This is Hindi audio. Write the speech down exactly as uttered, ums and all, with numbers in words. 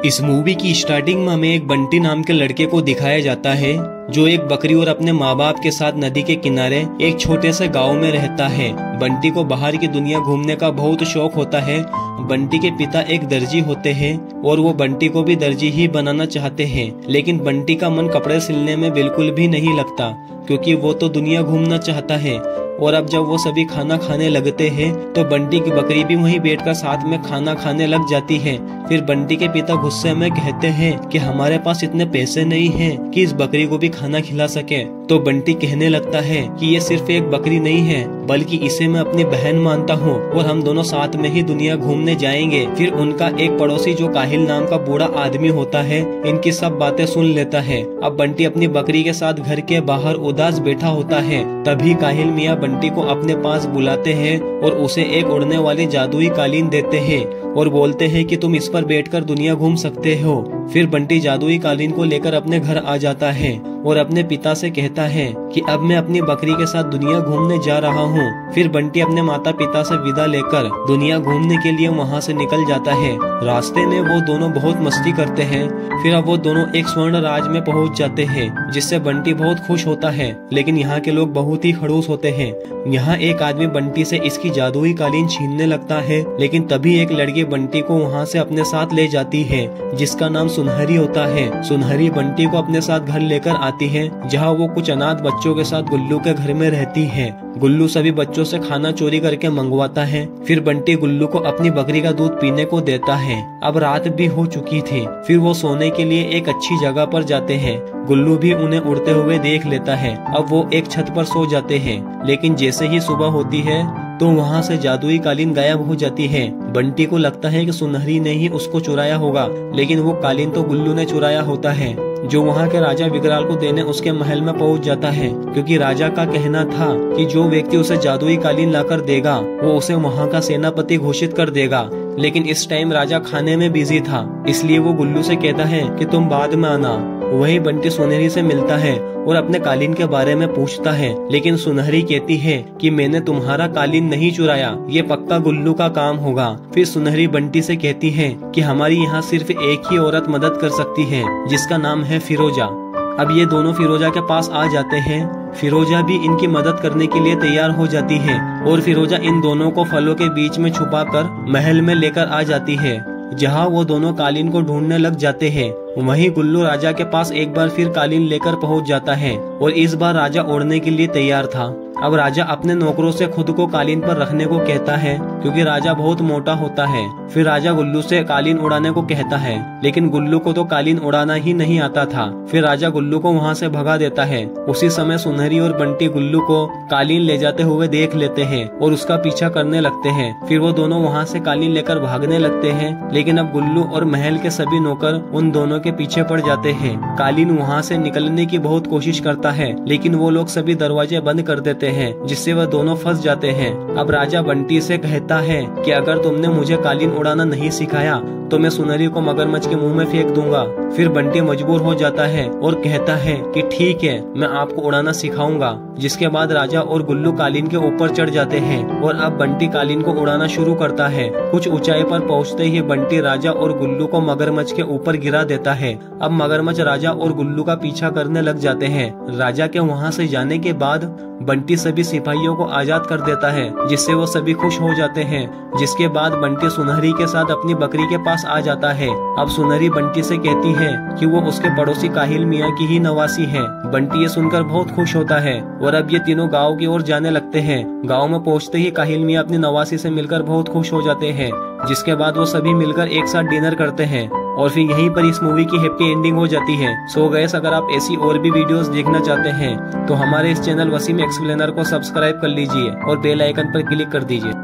इस मूवी की स्टार्टिंग में हमें एक बंटी नाम के लड़के को दिखाया जाता है जो एक बकरी और अपने माँ बाप के साथ नदी के किनारे एक छोटे से गांव में रहता है। बंटी को बाहर की दुनिया घूमने का बहुत शौक होता है। बंटी के पिता एक दर्जी होते हैं और वो बंटी को भी दर्जी ही बनाना चाहते हैं, लेकिन बंटी का मन कपड़े सिलने में बिल्कुल भी नहीं लगता क्योंकि वो तो दुनिया घूमना चाहता है। और अब जब वो सभी खाना खाने लगते हैं तो बंटी की बकरी भी वहीं बैठकर साथ में खाना खाने लग जाती है। फिर बंटी के पिता गुस्से में कहते हैं कि हमारे पास इतने पैसे नहीं हैं कि इस बकरी को भी खाना खिला सके। तो बंटी कहने लगता है कि ये सिर्फ एक बकरी नहीं है बल्कि इसे मैं अपनी बहन मानता हूँ और हम दोनों साथ में ही दुनिया घूमने जाएंगे। फिर उनका एक पड़ोसी जो काहिल नाम का बूढ़ा आदमी होता है इनकी सब बातें सुन लेता है। अब बंटी अपनी बकरी के साथ घर के बाहर उदास बैठा होता है। तभी काहिल मियाँ बंटी को अपने पास बुलाते हैं और उसे एक उड़ने वाली जादुई कालीन देते हैं और बोलते हैं कि तुम इस पर बैठकर दुनिया घूम सकते हो। फिर बंटी जादुई कालीन को लेकर अपने घर आ जाता है और अपने पिता से कहता है कि अब मैं अपनी बकरी के साथ दुनिया घूमने जा रहा हूँ। फिर बंटी अपने माता पिता से विदा लेकर दुनिया घूमने के लिए वहाँ से निकल जाता है। रास्ते में वो दोनों बहुत मस्ती करते हैं। फिर अब वो दोनों एक स्वर्ण राज में पहुँच जाते हैं जिससे बंटी बहुत खुश होता है, लेकिन यहाँ के लोग बहुत ही खड़ूस होते हैं। यहाँ एक आदमी बंटी से इसकी जादुई कालीन छीनने लगता है, लेकिन तभी एक लड़की बंटी को वहाँ से अपने साथ ले जाती है जिसका नाम सुनहरी होता है। सुनहरी बंटी को अपने साथ घर लेकर आती है जहाँ वो कुछ अनाथ बच्चों के साथ गुल्लू के घर में रहती है। गुल्लू सभी बच्चों से खाना चोरी करके मंगवाता है। फिर बंटी गुल्लू को अपनी बकरी का दूध पीने को देता है। अब रात भी हो चुकी थी। फिर वो सोने के लिए एक अच्छी जगह पर जाते हैं। गुल्लू भी उन्हें उड़ते हुए देख लेता है। अब वो एक छत पर सो जाते हैं, लेकिन जैसे ही सुबह होती है तो वहाँ से जादुई कालीन गायब हो जाती है। बंटी को लगता है कि सुनहरी ने ही उसको चुराया होगा, लेकिन वो कालीन तो गुल्लू ने चुराया होता है जो वहाँ के राजा विकराल को देने उसके महल में पहुँच जाता है, क्योंकि राजा का कहना था कि जो व्यक्ति उसे जादुई कालीन लाकर देगा वो उसे वहाँ का सेनापति घोषित कर देगा। लेकिन इस टाइम राजा खाने में बिजी था, इसलिए वो गुल्लू से कहता है कि तुम बाद में आना। वही बंटी सुनहरी से मिलता है और अपने कालीन के बारे में पूछता है, लेकिन सुनहरी कहती है कि मैंने तुम्हारा कालीन नहीं चुराया, ये पक्का गुल्लू का काम होगा। फिर सुनहरी बंटी से कहती है कि हमारी यहाँ सिर्फ एक ही औरत मदद कर सकती है जिसका नाम है फिरोजा। अब ये दोनों फिरोजा के पास आ जाते हैं। फिरोजा भी इनकी मदद करने के लिए तैयार हो जाती है और फिरोजा इन दोनों को फलों के बीच में छुपाकर महल में लेकर आ जाती है जहाँ वो दोनों कालीन को ढूंढने लग जाते हैं। वहीं गुल्लू राजा के पास एक बार फिर कालीन लेकर पहुंच जाता है और इस बार राजा उड़ने के लिए तैयार था। अब राजा अपने नौकरों से खुद को कालीन पर रखने को कहता है क्योंकि राजा बहुत मोटा होता है। फिर राजा गुल्लू से कालीन उड़ाने को कहता है, लेकिन गुल्लू को तो कालीन उड़ाना ही नहीं आता था। फिर राजा गुल्लू को वहाँ से भगा देता है। उसी समय सुनहरी और बंटी गुल्लू को कालीन ले जाते हुए देख लेते हैं और उसका पीछा करने लगते हैं। फिर वो दोनों वहाँ से कालीन लेकर भागने लगते हैं, लेकिन अब गुल्लू और महल के सभी नौकर उन दोनों के पीछे पड़ जाते हैं। कालीन वहाँ से निकलने की बहुत कोशिश करता है, लेकिन वो लोग सभी दरवाजे बंद कर देते हैं जिससे वह दोनों फंस जाते हैं। अब राजा बंटी से कहता है कि अगर तुमने मुझे कालीन उड़ाना नहीं सिखाया तो मैं सुनहरी को मगरमच्छ के मुंह में फेंक दूंगा। फिर बंटी मजबूर हो जाता है और कहता है कि ठीक है, मैं आपको उड़ाना सिखाऊंगा। जिसके बाद राजा और गुल्लू कालीन के ऊपर चढ़ जाते हैं और अब बंटी कालीन को उड़ाना शुरू करता है। कुछ ऊंचाई पर पहुंचते ही बंटी राजा और गुल्लू को मगरमच्छ के ऊपर गिरा देता है। अब मगरमच्छ राजा और गुल्लू का पीछा करने लग जाते हैं। राजा के वहाँ से जाने के बाद बंटी सभी सिपाहियों को आजाद कर देता है, जिससे वो सभी खुश हो जाते हैं। जिसके बाद बंटी सुनहरी के साथ अपनी बकरी के पास आ जाता है। अब सुनहरी बंटी से कहती है कि वो उसके पड़ोसी काहिल मियाँ की ही नवासी है। बंटी ये सुनकर बहुत खुश होता है और अब ये तीनों गांव की ओर जाने लगते हैं। गांव में पहुंचते ही काहिल मियाँ अपनी नवासी से मिलकर बहुत खुश हो जाते हैं। जिसके बाद वो सभी मिलकर एक साथ डिनर करते हैं और फिर यहीं पर इस मूवी की हैप्पी एंडिंग हो जाती है। सो गाइस, अगर आप ऐसी और भी वीडियोस देखना चाहते हैं तो हमारे इस चैनल वसीम एक्सप्लेनर को सब्सक्राइब कर लीजिए और बेल आइकन पर क्लिक कर दीजिए।